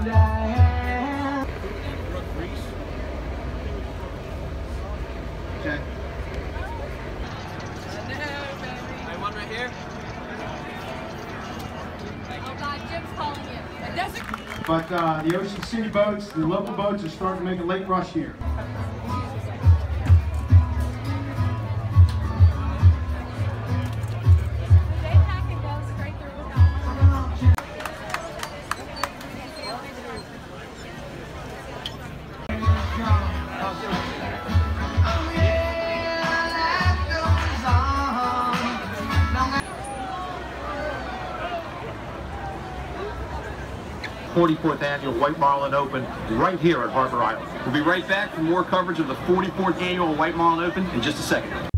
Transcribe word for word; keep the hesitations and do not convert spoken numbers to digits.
Okay. One right here. Oh God, Jim's calling you. It doesn't. But uh, the Ocean City boats, the local boats are starting to make a late rush here. They pack and go straight through without. forty-fourth Annual White Marlin Open right here at Harbour Island. We'll be right back for more coverage of the forty-fourth Annual White Marlin Open in just a second.